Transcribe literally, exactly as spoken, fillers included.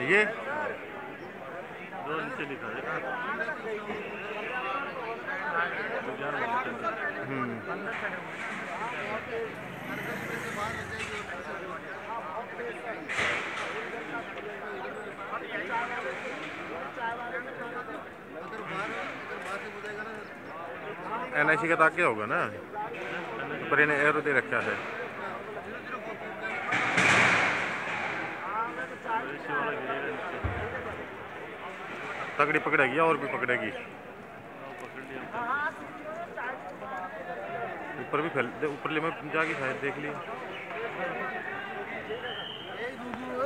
ये दो नीचे लिखा है। हम्म एन आई सी का ताक क्या होगा ना, पर इन्हें एरो दे रखा है। तगड़ी पकड़ेगी और भी पकड़ेगी, ऊपर भी फैल, ऊपर ले में जाके शायद देख लिया।